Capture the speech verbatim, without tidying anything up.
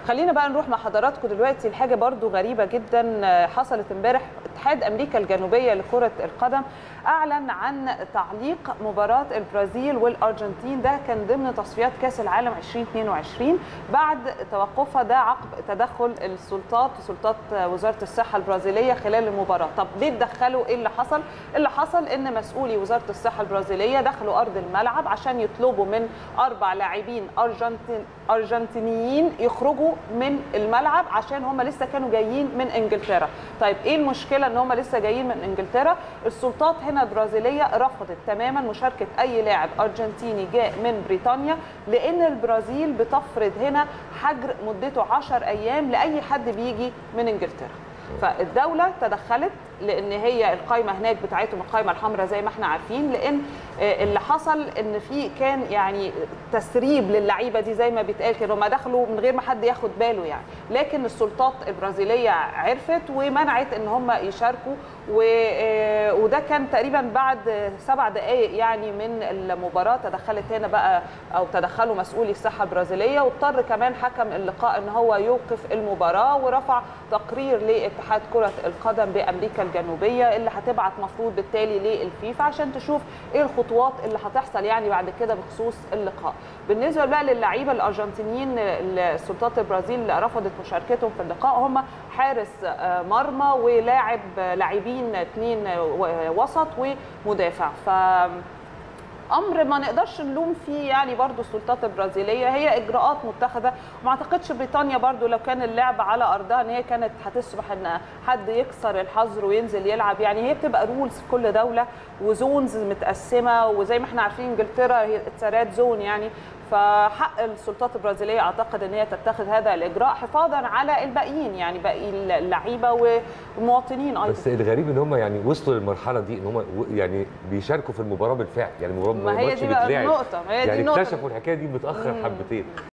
خلينا بقى نروح مع حضراتكم دلوقتي لحاجه برضو غريبه جدا حصلت امبارح. اتحاد امريكا الجنوبيه لكره القدم اعلن عن تعليق مباراه البرازيل والارجنتين، ده كان ضمن تصفيات كاس العالم ألفين واثنين وعشرين بعد توقفها ده عقب تدخل السلطات سلطات وزاره الصحه البرازيليه خلال المباراه. طب ليه اتدخلوا؟ ايه اللي حصل؟ اللي حصل ان مسؤولي وزاره الصحه البرازيليه دخلوا ارض الملعب عشان يطلبوا من اربع لاعبين ارجنتين ارجنتينيين يخرجوا من الملعب عشان هم لسه كانوا جايين من انجلترا. طيب ايه المشكله ان هم لسه جايين من انجلترا؟ السلطات هنا البرازيليه رفضت تماما مشاركه اي لاعب ارجنتيني جاء من بريطانيا، لان البرازيل بتفرض هنا حجر مدته عشر ايام لاي حد بيجي من انجلترا. فالدوله تدخلت لان هي القائمه هناك بتاعتهم القائمه الحمراء زي ما احنا عارفين، لان اللي حصل ان في كان يعني تسريب للعيبه دي زي ما بيتقال كده، هم دخلوا من غير ما حد ياخد باله يعني، لكن السلطات البرازيليه عرفت ومنعت ان هم يشاركوا، وده كان تقريبا بعد سبع دقائق يعني من المباراه تدخلت هنا بقى او تدخلوا مسؤولي الصحه البرازيليه، واضطر كمان حكم اللقاء ان هو يوقف المباراه ورفع تقرير لاتحاد كره القدم بامريكا الجنوبيه اللي هتبعت مفروض بالتالي للفيفا عشان تشوف ايه الخطوات اللي هتحصل يعني بعد كده بخصوص اللقاء. بالنسبه بقى للعيبه الارجنتينيين، السلطات البرازيل رفضت مشاركتهم في اللقاء، هم حارس مرمى ولاعب لاعبين اثنين وسط ومدافع. ف امر ما نقدرش نلوم فيه يعني برضو السلطات البرازيليه، هي اجراءات متخذه. وما اعتقدش بريطانيا برضو لو كان اللعب على ارضها ان هي كانت هتسمح ان حد يكسر الحظر وينزل يلعب، يعني هي بتبقى رولز في كل دوله وزونز متقسمه، وزي ما احنا عارفين انجلترا هي اتسارات زون يعني، فحق السلطات البرازيليه اعتقد ان هي تتخذ هذا الاجراء حفاظا على الباقيين يعني باقي اللعيبه والمواطنين ايضا. بس الغريب ان هم يعني وصلوا للمرحله دي ان هم يعني بيشاركوا في المباراه بالفعل، يعني المباراه ما هي دي بقى النقطه، ما هي دي يعني النقطة. اكتشفوا الحكايه دي متاخر حبتين.